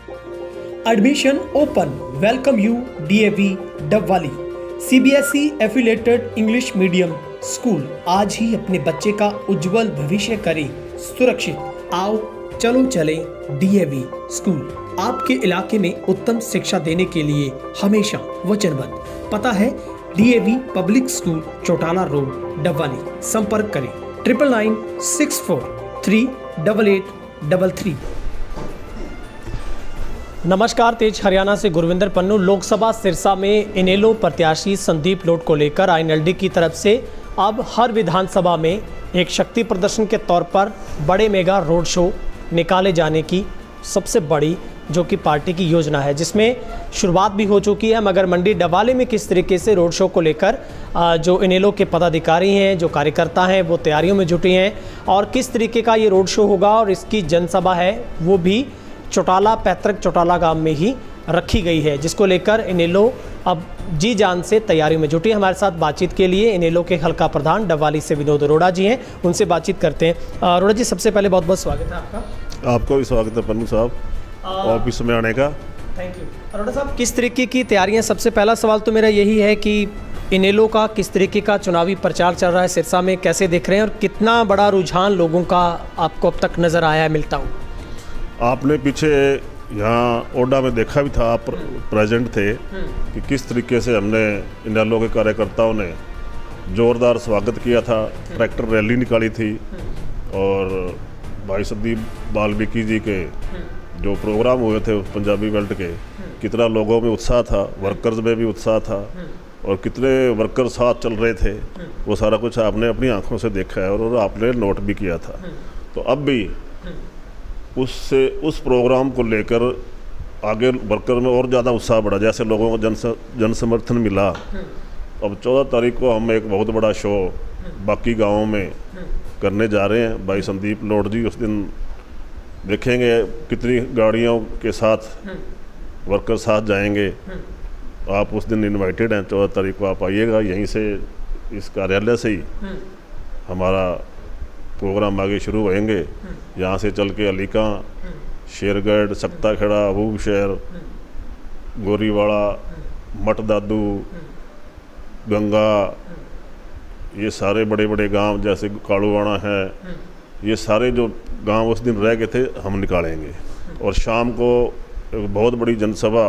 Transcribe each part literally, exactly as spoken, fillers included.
Admission open. Welcome you DAV Dabwali, CBSE affiliated English medium school. आज ही अपने बच्चे का उज्जवल भविष्य करें सुरक्षित। आओ चलो चलें डीएवी स्कूल। आपके इलाके में उत्तम शिक्षा देने के लिए हमेशा वचनबद्ध। पता है DAV public school, Chautala road, Dabwali. संपर्क करें triple nine six four three double eight double three. नमस्कार, तेज हरियाणा से गुरविंदर पन्नू। लोकसभा सिरसा में इनेलो प्रत्याशी संदीप लोढ़ को लेकर आईएनएलडी की तरफ से अब हर विधानसभा में एक शक्ति प्रदर्शन के तौर पर बड़े मेगा रोड शो निकाले जाने की सबसे बड़ी जो कि पार्टी की योजना है, जिसमें शुरुआत भी हो चुकी है। मगर मंडी डबवाली में किस तरीके से रोड शो को लेकर जो इनेलो के पदाधिकारी हैं, जो कार्यकर्ता हैं, वो तैयारियों में जुटे हैं और किस तरीके का ये रोड शो होगा और इसकी जनसभा है वो भी चौटाला, पैतृक चौटाला गांव में ही रखी गई है, जिसको लेकर इनेलो अब जी जान से तैयारियों में जुटी। हमारे साथ बातचीत के लिए इनेलो के हल्का प्रधान डबवाली से विनोद अरोड़ा जी हैं, उनसे बातचीत करते हैं। अरोड़ा जी, सबसे पहले बहुत बहुत स्वागत है आपका। आपको भी स्वागत है पन्नू साहब, ऑफिस में आने का। Thank you. अरोड़ा साहब, किस तरीके की तैयारियां? सबसे पहला सवाल तो मेरा यही है कि इनेलो का किस तरीके का चुनावी प्रचार चल रहा है सिरसा में, कैसे देख रहे हैं और कितना बड़ा रुझान लोगों का आपको अब तक नज़र आया है, मिलता हूँ? आपने पीछे यहाँ ओडा में देखा भी था, आप प्रेजेंट थे कि किस तरीके से हमने इनेलो के कार्यकर्ताओं ने ज़ोरदार स्वागत किया था, ट्रैक्टर रैली निकाली थी और भाई संदीप वाल्मीकि जी के जो प्रोग्राम हुए थे पंजाबी बेल्ट के, कितना लोगों में उत्साह था, वर्कर्स में भी उत्साह था और कितने वर्कर साथ चल रहे थे, वो सारा कुछ आपने अपनी आंखों से देखा है और आपने नोट भी किया था। तो अब भी उससे उस प्रोग्राम को लेकर आगे वर्कर में और ज़्यादा उत्साह बढ़ा, जैसे लोगों को जन जन समर्थन मिला। अब चौदह तारीख को हम एक बहुत बड़ा शो बाकी गांवों में करने जा रहे हैं। भाई संदीप लोढ़ जी उस दिन देखेंगे कितनी गाड़ियों के साथ वर्कर साथ जाएंगे। आप उस दिन इनवाइटेड हैं, चौदह तारीख को आप आइएगा। यहीं से इस कार्यालय से ही हमारा प्रोग्राम आगे शुरू होएंगे। यहाँ से चल के अलीका, शेरगढ़, सक्ताखेड़ा, अबूबशहर, गोरीवाड़ा, मठदादू, गंगा, ये सारे बड़े बड़े गांव जैसे कालूवाड़ा है, ये सारे जो गांव उस दिन रह गए थे हम निकालेंगे। और शाम को एक बहुत बड़ी जनसभा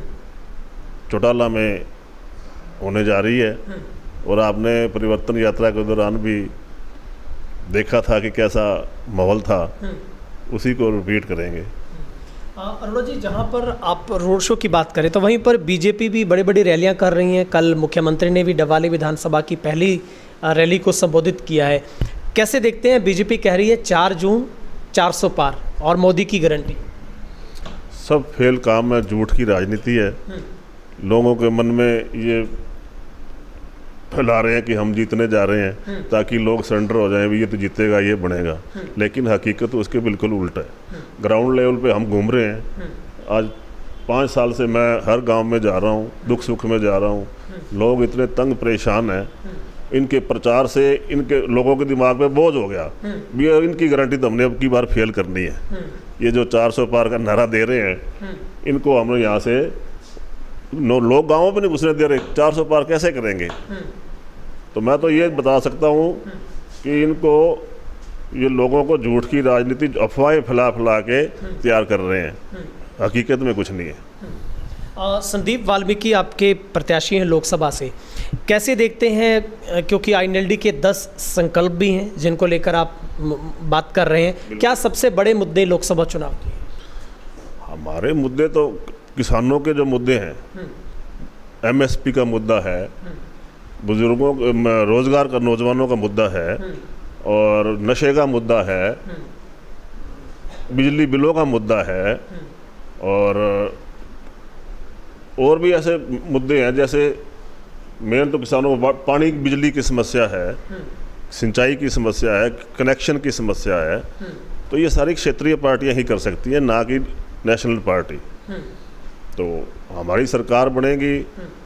चौटाला में होने जा रही है और आपने परिवर्तन यात्रा के दौरान भी देखा था कि कैसा माहौल था, उसी को रिपीट करेंगे। अरोड़ा जी, जहाँ पर आप रोड शो की बात करें तो वहीं पर बीजेपी भी बड़ी बड़ी रैलियाँ कर रही हैं। कल मुख्यमंत्री ने भी डबवाली विधानसभा की पहली रैली को संबोधित किया है। कैसे देखते हैं? बीजेपी कह रही है चार जून चार सौ पार और मोदी की गारंटी। सब फेल काम है, झूठ की राजनीति है। लोगों के मन में ये फैला रहे हैं कि हम जीतने जा रहे हैं ताकि लोग सरेंडर हो जाएं, भी ये तो जीतेगा, ये बनेगा। लेकिन हकीकत तो उसके बिल्कुल उल्टा है। ग्राउंड लेवल पे हम घूम रहे हैं। आज पाँच साल से मैं हर गांव में जा रहा हूं, दुख सुख में जा रहा हूं। लोग इतने तंग परेशान हैं, इनके प्रचार से इनके लोगों के दिमाग में बोझ हो गया भी इनकी गारंटी तो हमने अब की बार फेल करनी है। ये जो चार सौ पार का नारा दे रहे हैं, इनको हम यहाँ से लोग गाँवों में नहीं घुसने दे रहे। चार सौ पार कैसे करेंगे? तो मैं तो ये बता सकता हूँ कि इनको ये लोगों को झूठ की राजनीति, अफवाहें फैला फैला के तैयार कर रहे हैं, हकीकत में कुछ नहीं है। आ, संदीप वाल्मीकि आपके प्रत्याशी हैं लोकसभा से, कैसे देखते हैं? क्योंकि आईएनएलडी के दस संकल्प भी हैं जिनको लेकर आप बात कर रहे हैं। क्या सबसे बड़े मुद्दे लोकसभा चुनाव के? हमारे मुद्दे तो किसानों के जो मुद्दे हैं, एमएसपी का मुद्दा है, बुजुर्गों रोजगार का, नौजवानों का मुद्दा है और नशे का मुद्दा है, बिजली बिलों का मुद्दा है और और भी ऐसे मुद्दे हैं। जैसे मेन तो किसानों को पानी, बिजली की समस्या है, सिंचाई की समस्या है, कनेक्शन की समस्या है। तो ये सारी क्षेत्रीय पार्टियां ही कर सकती हैं, ना कि नेशनल पार्टी। तो हमारी सरकार बनेगी,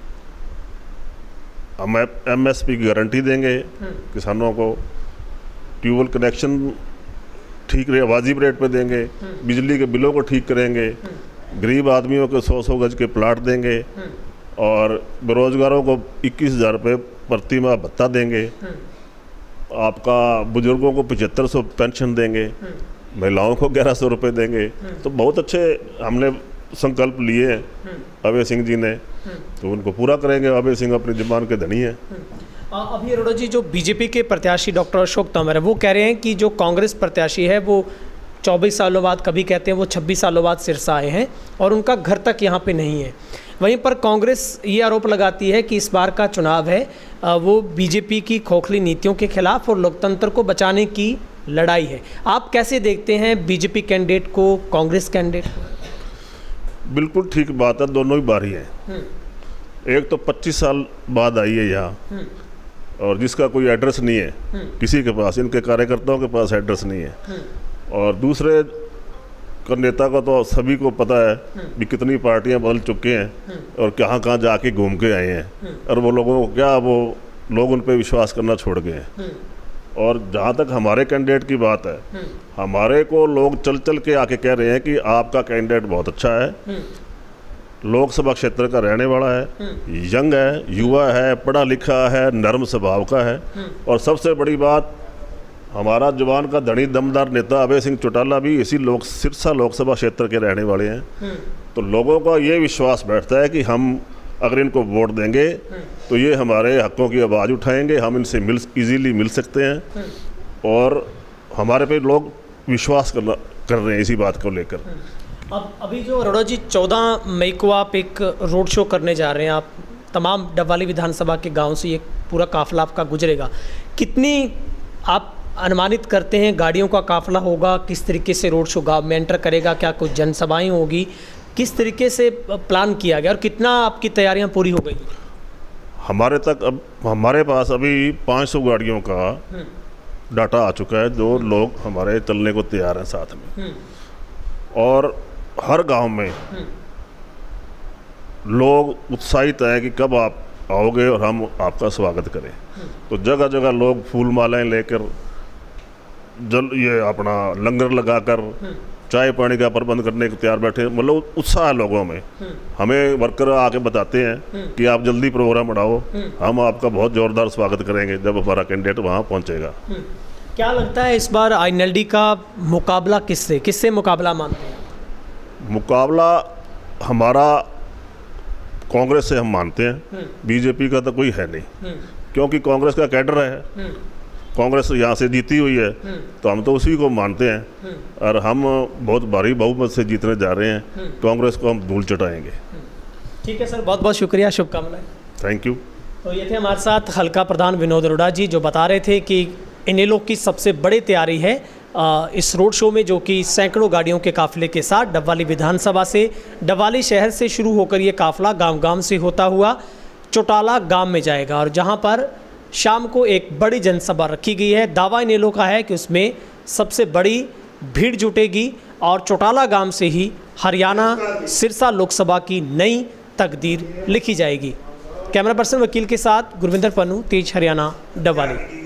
हम एमएसपी की गारंटी देंगे किसानों को, ट्यूबवेल कनेक्शन ठीक रहे वाजिब रेट पे देंगे, बिजली के बिलों को ठीक करेंगे गरीब आदमियों को सौ सौ गज के प्लाट देंगे और बेरोजगारों को इक्कीस हज़ार रुपये प्रति माह भत्ता देंगे। आपका बुजुर्गों को पचहत्तर सौ पेंशन देंगे, महिलाओं को ग्यारह सौ रुपये देंगे। तो बहुत अच्छे हमने संकल्प लिए हैं अभय सिंह जी ने, तो उनको पूरा करेंगे। अभय सिंह अपनी जुबान के धनी हैं। अभी अरोड़ा जी, जो बीजेपी के प्रत्याशी डॉक्टर अशोक तंवर है, वो कह रहे हैं कि जो कांग्रेस प्रत्याशी है वो चौबीस सालों बाद, कभी कहते हैं वो छब्बीस सालों बाद सिरसा आए हैं और उनका घर तक यहाँ पे नहीं है। वहीं पर कांग्रेस ये आरोप लगाती है कि इस बार का चुनाव है वो बीजेपी की खोखली नीतियों के खिलाफ और लोकतंत्र को बचाने की लड़ाई है। आप कैसे देखते हैं बीजेपी कैंडिडेट को, कांग्रेस कैंडिडेट को? बिल्कुल ठीक बात है, दोनों ही बारी हैं। एक तो पच्चीस साल बाद आई है यहाँ और जिसका कोई एड्रेस नहीं है किसी के पास, इनके कार्यकर्ताओं के पास एड्रेस नहीं है। और दूसरे का नेता का तो सभी को पता है कि कितनी पार्टियां बदल चुके हैं और कहाँ कहाँ जाके घूम के आए हैं, और वो लोगों को क्या, वो लोग उन पर विश्वास करना छोड़ गए हैं। और जहाँ तक हमारे कैंडिडेट की बात है, हमारे को लोग चल चल के आके कह रहे हैं कि आपका कैंडिडेट बहुत अच्छा है, लोकसभा क्षेत्र का रहने वाला है, यंग है, युवा है, पढ़ा लिखा है, नर्म स्वभाव का है, और सबसे बड़ी बात, हमारा जुबान का धनी दमदार नेता अभय सिंह चौटाला भी इसी लोक सिरसा लोकसभा क्षेत्र के रहने वाले हैं। तो लोगों का ये विश्वास बैठता है कि हम अगर इनको वोट देंगे तो ये हमारे हकों की आवाज़ उठाएंगे, हम इनसे मिल इजीली मिल सकते हैं, और हमारे पे लोग विश्वास करना कर रहे हैं इसी बात को लेकर। अब अभी जो अरोड़ा जी, चौदह मई को आप एक रोड शो करने जा रहे हैं, आप तमाम डबवाली विधानसभा के गाँव से ये पूरा काफिला आपका गुजरेगा, कितनी आप अनुमानित करते हैं गाड़ियों का काफिला होगा? किस तरीके से रोड शो गाँव में एंटर करेगा? क्या कुछ जनसभाएं होगी? किस तरीके से प्लान किया गया और कितना आपकी तैयारियां पूरी हो गई? हमारे तक अब हमारे पास अभी पाँच सौ गाड़ियों का डाटा आ चुका है, जो लोग हमारे चलने को तैयार हैं साथ में, और हर गांव में लोग उत्साहित हैं कि कब आप आओगे और हम आपका स्वागत करें। तो जगह जगह लोग फूल मालाएं लेकर, जल ये अपना लंगर लगाकर, चाय पानी का प्रबंध करने को तैयार बैठे, मतलब उत्साह है लोगों में। हमें वर्कर आके बताते हैं कि आप जल्दी प्रोग्राम बढ़ाओ, हम आपका बहुत ज़ोरदार स्वागत करेंगे जब हमारा कैंडिडेट वहाँ पहुँचेगा। क्या लगता है इस बार आई एन एल डी का मुकाबला किससे किससे मुकाबला मानते हैं? मुकाबला हमारा कांग्रेस से हम मानते हैं, बीजेपी का तो कोई है नहीं, क्योंकि कांग्रेस का कैडर है, कांग्रेस यहाँ से जीती हुई है, तो हम तो उसी को मानते हैं, और हम बहुत भारी बहुमत से जीतने जा रहे हैं। कांग्रेस को हम धूल चटाएंगे। ठीक है सर, बहुत बहुत शुक्रिया, शुभकामनाएं। Thank you. तो ये थे हमारे साथ हल्का प्रधान विनोद अरोड़ा जी, जो बता रहे थे कि इनेलो की सबसे बड़ी तैयारी है इस रोड शो में, जो कि सैकड़ों गाड़ियों के काफिले के साथ डबवाली विधानसभा से, डबवाली शहर से शुरू होकर ये काफिला गांव गांव से होता हुआ चौटाला गांव में जाएगा, और जहां पर शाम को एक बड़ी जनसभा रखी गई है। दावा इनेलो का है कि उसमें सबसे बड़ी भीड़ जुटेगी और चौटाला गांव से ही हरियाणा सिरसा लोकसभा की नई तकदीर लिखी जाएगी। कैमरा पर्सन वकील के साथ गुरविंदर पन्नू, तेज हरियाणा, डबवाली।